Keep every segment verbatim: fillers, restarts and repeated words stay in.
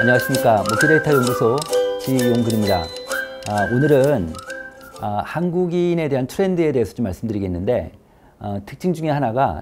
안녕하십니까. 목표데이터 연구소 지용근입니다. 아, 오늘은 아, 한국인에 대한 트렌드에 대해서 좀 말씀드리겠는데 어, 특징 중에 하나가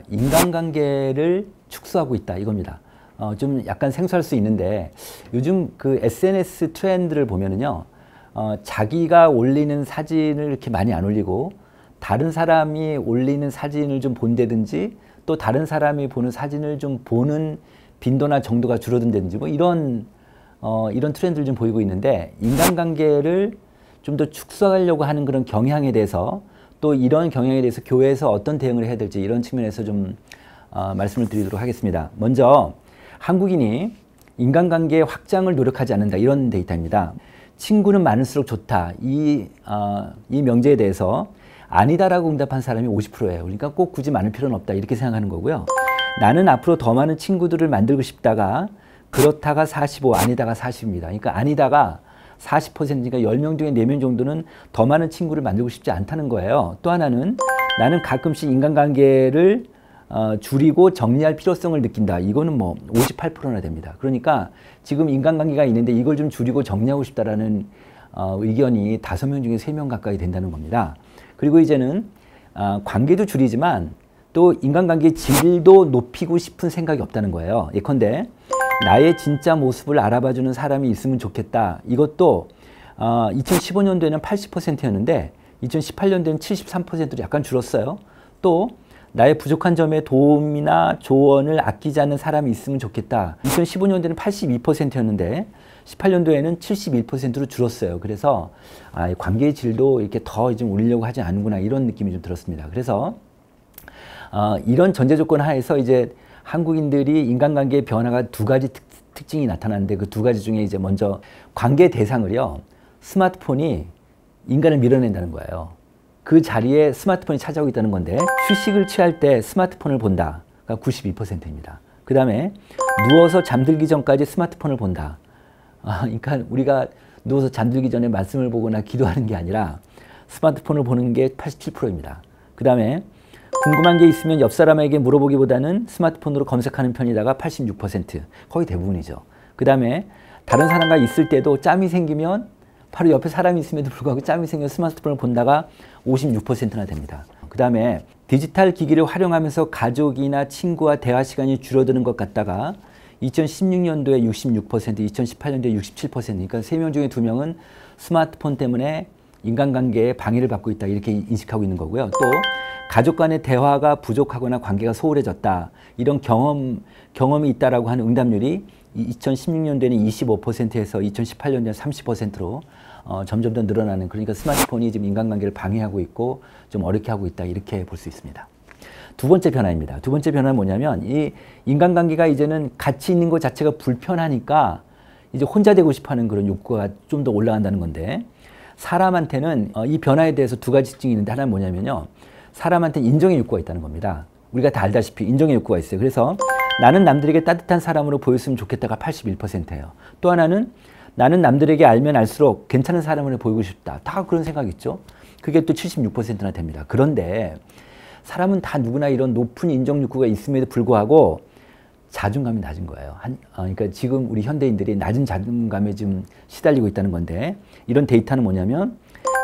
인간관계를 축소하고 있다 이겁니다. 어, 좀 약간 생소할 수 있는데 요즘 그 에스엔에스 트렌드를 보면은요 어, 자기가 올리는 사진을 이렇게 많이 안 올리고 다른 사람이 올리는 사진을 좀 본다든지 또 다른 사람이 보는 사진을 좀 보는 빈도나 정도가 줄어든다든지 뭐 이런 어, 이런 트렌드를 좀 보이고 있는데 인간관계를 좀 더 축소하려고 하는 그런 경향에 대해서 또 이런 경향에 대해서 교회에서 어떤 대응을 해야 될지 이런 측면에서 좀 어, 말씀을 드리도록 하겠습니다. 먼저 한국인이 인간관계 확장을 노력하지 않는다 이런 데이터입니다. 친구는 많을수록 좋다 이, 어, 이 명제에 대해서 아니다라고 응답한 사람이 오십 퍼센트예요. 그러니까 꼭 굳이 많을 필요는 없다 이렇게 생각하는 거고요. 나는 앞으로 더 많은 친구들을 만들고 싶다가 그렇다가 사십오, 아니다가 사십입니다. 그러니까 아니다가 사십 퍼센트니까 열 명 중에 네 명 정도는 더 많은 친구를 만들고 싶지 않다는 거예요. 또 하나는 나는 가끔씩 인간관계를 어, 줄이고 정리할 필요성을 느낀다. 이거는 뭐 오십팔 퍼센트나 됩니다. 그러니까 지금 인간관계가 있는데 이걸 좀 줄이고 정리하고 싶다라는 어, 의견이 다섯 명 중에 세 명 가까이 된다는 겁니다. 그리고 이제는 어, 관계도 줄이지만 또 인간관계의 질도 높이고 싶은 생각이 없다는 거예요. 예컨대 나의 진짜 모습을 알아봐주는 사람이 있으면 좋겠다. 이것도 어, 이천십오 년도에는 팔십 퍼센트였는데 이천십팔 년도에는 칠십삼 퍼센트로 약간 줄었어요. 또 나의 부족한 점에 도움이나 조언을 아끼지 않는 사람이 있으면 좋겠다. 이천십오 년도에는 팔십이 퍼센트였는데 십팔 년도에는 칠십일 퍼센트로 줄었어요. 그래서 아, 관계의 질도 이렇게 더 좀 올리려고 하지 않는구나 이런 느낌이 좀 들었습니다. 그래서 어, 이런 전제 조건 하에서 이제 한국인들이 인간관계의 변화가 두 가지 특, 특징이 나타나는데 그 두 가지 중에 이제 먼저 관계 대상을요 스마트폰이 인간을 밀어낸다는 거예요. 그 자리에 스마트폰이 찾아오고 있다는 건데 휴식을 취할 때 스마트폰을 본다가 구십이 퍼센트입니다. 그 다음에 누워서 잠들기 전까지 스마트폰을 본다. 아, 그러니까 우리가 누워서 잠들기 전에 말씀을 보거나 기도하는 게 아니라 스마트폰을 보는 게 팔십칠 퍼센트입니다. 그 다음에 궁금한 게 있으면 옆 사람에게 물어보기보다는 스마트폰으로 검색하는 편이다가 팔십육 퍼센트, 거의 대부분이죠. 그 다음에 다른 사람과 있을 때도 짬이 생기면 바로 옆에 사람이 있음에도 불구하고 짬이 생겨 스마트폰을 본다가 오십육 퍼센트나 됩니다. 그 다음에 디지털 기기를 활용하면서 가족이나 친구와 대화 시간이 줄어드는 것 같다가 이천십육 년도에 육십육 퍼센트, 이천십팔 년도에 육십칠 퍼센트, 그러니까 세 명 중에 두 명은 스마트폰 때문에 인간관계에 방해를 받고 있다 이렇게 인식하고 있는 거고요. 또 가족 간의 대화가 부족하거나 관계가 소홀해졌다 이런 경험, 경험이 있다라고 하는 응답률이 이천십육 년도에는 이십오 퍼센트에서 이천십팔 년도에는 삼십 퍼센트로 어, 점점 더 늘어나는 그러니까 스마트폰이 지금 인간관계를 방해하고 있고 좀 어렵게 하고 있다 이렇게 볼 수 있습니다. 두 번째 변화입니다. 두 번째 변화는 뭐냐면 이 인간관계가 이제는 같이 있는 것 자체가 불편하니까 이제 혼자 되고 싶어하는 그런 욕구가 좀 더 올라간다는 건데 사람한테는 어, 이 변화에 대해서 두 가지 특징이 있는데 하나는 뭐냐면요. 사람한테는 인정의 욕구가 있다는 겁니다. 우리가 다 알다시피 인정의 욕구가 있어요. 그래서 나는 남들에게 따뜻한 사람으로 보였으면 좋겠다가 팔십일 퍼센트예요. 또 하나는 나는 남들에게 알면 알수록 괜찮은 사람으로 보이고 싶다. 다 그런 생각 있죠. 그게 또 칠십육 퍼센트나 됩니다. 그런데 사람은 다 누구나 이런 높은 인정 욕구가 있음에도 불구하고 자존감이 낮은 거예요. 한, 어, 그러니까 지금 우리 현대인들이 낮은 자존감에 좀 시달리고 있다는 건데 이런 데이터는 뭐냐면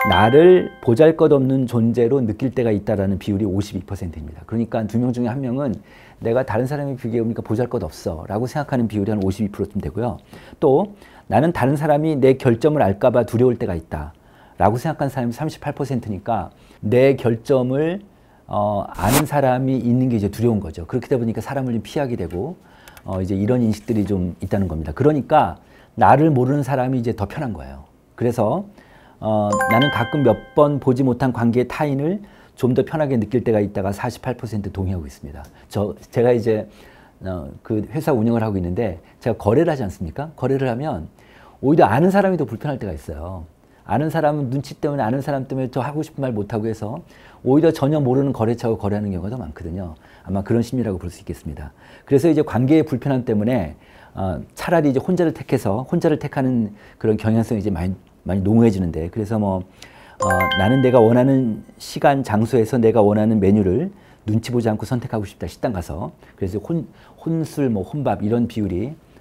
나를 보잘것없는 존재로 느낄 때가 있다라는 비율이 오십이 퍼센트입니다. 그러니까 두 명 중에 한 명은 내가 다른 사람에 비교해보니까 보잘것없어 라고 생각하는 비율이 한 오십이 퍼센트쯤 되고요. 또 나는 다른 사람이 내 결점을 알까봐 두려울 때가 있다 라고 생각하는 사람이 삼십팔 퍼센트니까 내 결점을 어, 아는 사람이 있는 게 이제 두려운 거죠. 그렇게 되다 보니까 사람을 좀 피하게 되고 어, 이제 이런 인식들이 좀 있다는 겁니다. 그러니까 나를 모르는 사람이 이제 더 편한 거예요. 그래서 어, 나는 가끔 몇 번 보지 못한 관계의 타인을 좀 더 편하게 느낄 때가 있다가 사십팔 퍼센트 동의하고 있습니다. 저, 제가 이제 어, 그 회사 운영을 하고 있는데 제가 거래를 하지 않습니까? 거래를 하면 오히려 아는 사람이 더 불편할 때가 있어요. 아는 사람은 눈치 때문에 아는 사람 때문에 저 하고 싶은 말 못하고 해서 오히려 전혀 모르는 거래처하고 거래하는 경우가 더 많거든요. 아마 그런 심리라고 볼 수 있겠습니다. 그래서 이제 관계의 불편함 때문에 어, 차라리 이제 혼자를 택해서 혼자를 택하는 그런 경향성이 이제 많이 많이 농후해지는데 그래서 뭐 어, 나는 내가 원하는 시간 장소에서 내가 원하는 메뉴를 눈치 보지 않고 선택하고 싶다 식당 가서 그래서 혼, 혼술 뭐 혼밥 이런 비율이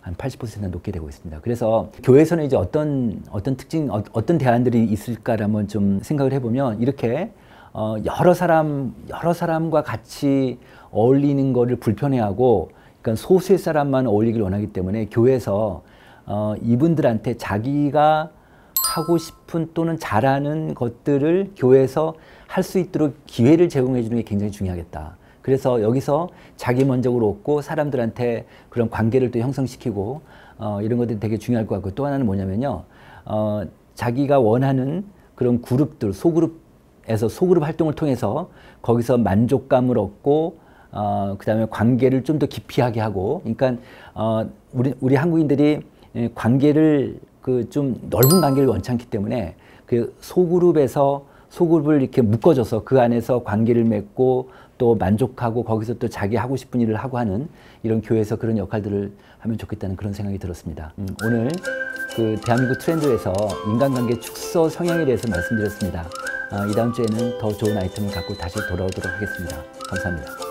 한 팔십 퍼센트나 높게 되고 있습니다. 그래서 교회에서는 이제 어떤 어떤 특징, 어, 어떤 대안들이 있을까를 한번 좀 생각을 해보면 이렇게 어, 여러 사람 여러 사람과 같이 어울리는 거를 불편해하고, 그러니까 소수의 사람만 어울리길 원하기 때문에 교회에서 어, 이분들한테 자기가 하고 싶은 또는 잘하는 것들을 교회에서 할 수 있도록 기회를 제공해 주는 게 굉장히 중요하겠다. 그래서 여기서 자기 만족을 얻고 사람들한테 그런 관계를 또 형성시키고 어, 이런 것들이 되게 중요할 것 같고, 또 하나는 뭐냐면요, 어, 자기가 원하는 그런 그룹들, 소그룹에서 소그룹 활동을 통해서 거기서 만족감을 얻고 어, 그 다음에 관계를 좀 더 깊이하게 하고, 그러니까 어, 우리 우리 한국인들이 관계를 그 좀 넓은 관계를 원치 않기 때문에 그 소그룹에서 소그룹을 이렇게 묶어줘서 그 안에서 관계를 맺고 또 만족하고 거기서 또 자기 하고 싶은 일을 하고 하는 이런 교회에서 그런 역할들을 하면 좋겠다는 그런 생각이 들었습니다. 음, 오늘 그 대한민국 트렌드에서 인간관계 축소 성향에 대해서 말씀드렸습니다. 아, 이 다음 주에는 더 좋은 아이템을 갖고 다시 돌아오도록 하겠습니다. 감사합니다.